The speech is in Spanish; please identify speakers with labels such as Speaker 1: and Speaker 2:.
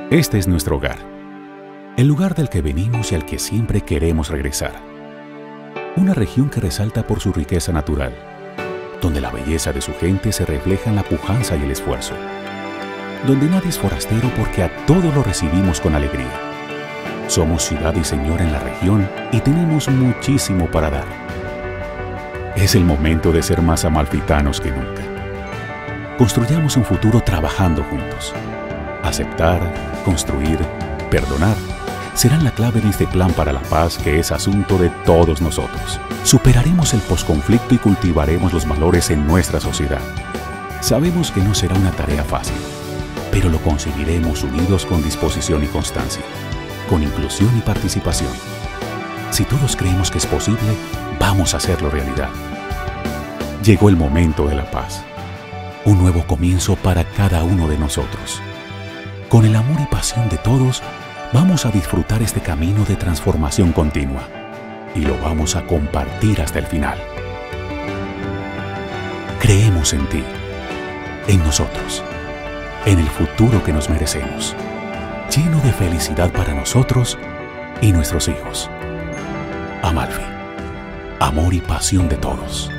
Speaker 1: Este es nuestro hogar, el lugar del que venimos y al que siempre queremos regresar. Una región que resalta por su riqueza natural, donde la belleza de su gente se refleja en la pujanza y el esfuerzo, donde nadie es forastero porque a todos lo recibimos con alegría. Somos ciudad y señor en la región y tenemos muchísimo para dar. Es el momento de ser más amalfitanos que nunca. Construyamos un futuro trabajando juntos. Aceptar, construir, perdonar serán la clave de este plan para la paz que es asunto de todos nosotros. Superaremos el posconflicto y cultivaremos los valores en nuestra sociedad. Sabemos que no será una tarea fácil, pero lo conseguiremos unidos con disposición y constancia, con inclusión y participación. Si todos creemos que es posible, vamos a hacerlo realidad. Llegó el momento de la paz. Un nuevo comienzo para cada uno de nosotros. Con el amor y pasión de todos, vamos a disfrutar este camino de transformación continua y lo vamos a compartir hasta el final. Creemos en ti, en nosotros, en el futuro que nos merecemos, lleno de felicidad para nosotros y nuestros hijos. Amalfi, amor y pasión de todos.